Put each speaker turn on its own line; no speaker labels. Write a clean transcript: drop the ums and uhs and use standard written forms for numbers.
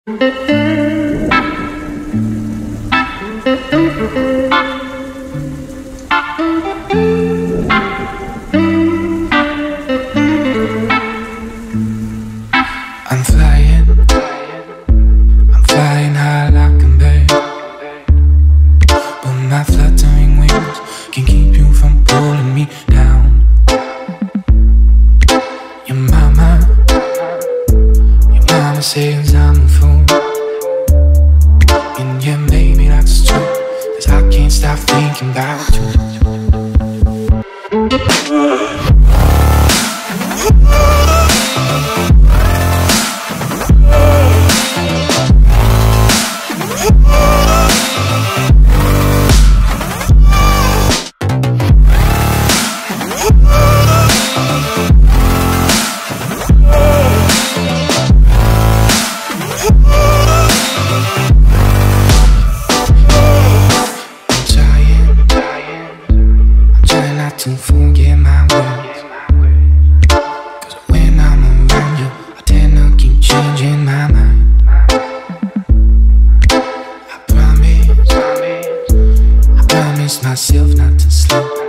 I'm flying high like a bird, but my fluttering wings can keep you from pulling me down. Your mama says I'm a fool, and yeah, maybe that's true, 'cause I can't stop thinking about you. To forget my words, 'cause when I'm around you, I tend to keep changing my mind. I promise myself not to sleep.